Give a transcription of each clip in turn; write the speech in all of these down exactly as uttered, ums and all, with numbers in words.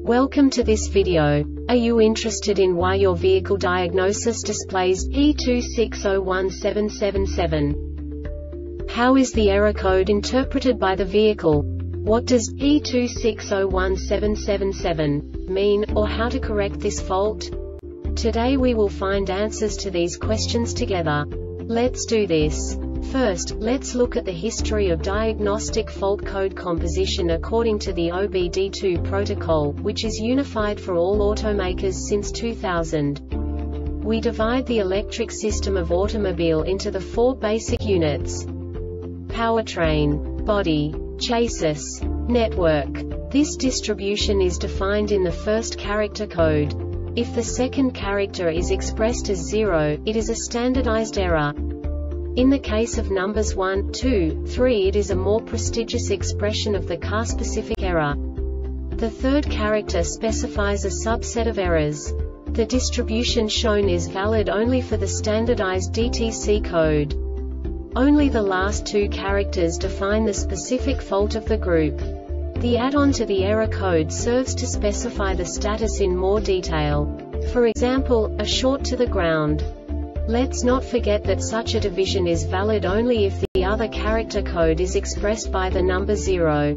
Welcome to this video. Are you interested in why your vehicle diagnosis displays E two six zero one seven seven seven? How is the error code interpreted by the vehicle? What does E two six zero one seven seven seven mean, or how to correct this fault? Today we will find answers to these questions together. Let's do this. First, let's look at the history of diagnostic fault code composition according to the O B D two protocol, which is unified for all automakers since two thousand. We divide the electric system of automobile into the four basic units: powertrain, body, chassis, network. This distribution is defined in the first character code. If the second character is expressed as zero, it is a standardized error. In the case of numbers one, two, three, it is a more prestigious expression of the car-specific error. The third character specifies a subset of errors. The distribution shown is valid only for the standardized D T C code. Only the last two characters define the specific fault of the group. The add-on to the error code serves to specify the status in more detail. For example, a short to the ground. Let's not forget that such a division is valid only if the other character code is expressed by the number zero.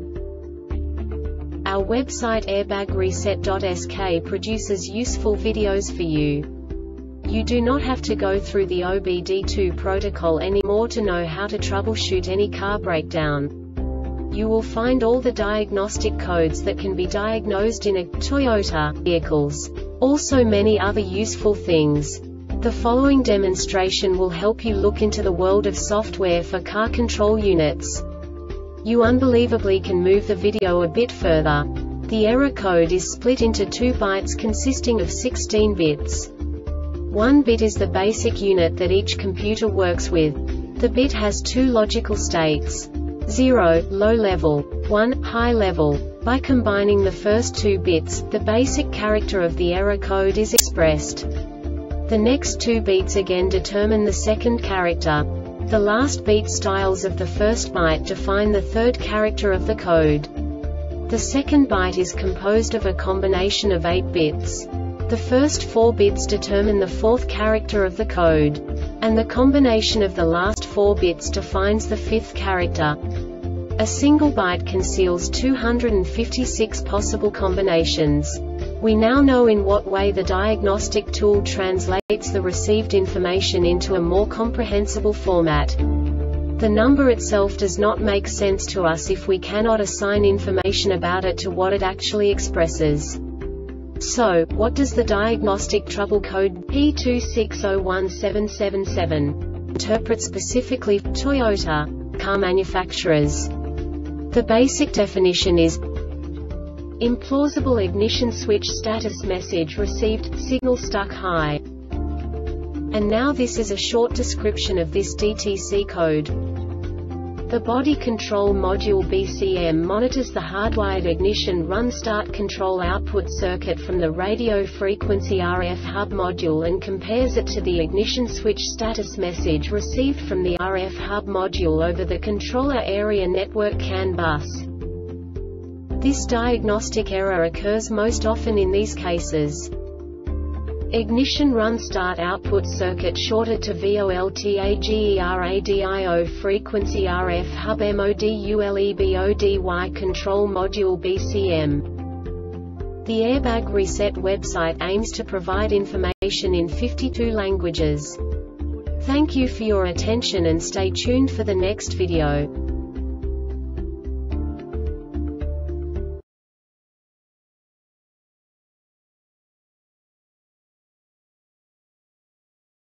Our website airbag reset dot S K produces useful videos for you. You do not have to go through the O B D two protocol anymore to know how to troubleshoot any car breakdown. You will find all the diagnostic codes that can be diagnosed in a Toyota vehicles. Also many other useful things. The following demonstration will help you look into the world of software for car control units. You unbelievably can move the video a bit further. The error code is split into two bytes consisting of sixteen bits. One bit is the basic unit that each computer works with. The bit has two logical states: zero, low level, one, high level. By combining the first two bits, the basic character of the error code is expressed. The next two beats again determine the second character. The last beat styles of the first byte define the third character of the code. The second byte is composed of a combination of eight bits. The first four bits determine the fourth character of the code. And the combination of the last four bits defines the fifth character. A single byte conceals two hundred fifty-six possible combinations. We now know in what way the diagnostic tool translates the received information into a more comprehensible format. The number itself does not make sense to us if we cannot assign information about it to what it actually expresses. So, what does the diagnostic trouble code P two six zero one seven seven seven interpret specifically for Toyota car manufacturers? The basic definition is: implausible ignition switch status message received, signal stuck high. And now this is a short description of this D T C code. The body control module B C M monitors the hardwired ignition run start control output circuit from the radio frequency R F hub module and compares it to the ignition switch status message received from the R F hub module over the controller area network C A N bus. This diagnostic error occurs most often in these cases: ignition run start output circuit shorted to VOLTAGERADIO frequency R F hub MODULEBODY control module B C M. The Airbag Reset website aims to provide information in fifty-two languages. Thank you for your attention and stay tuned for the next video.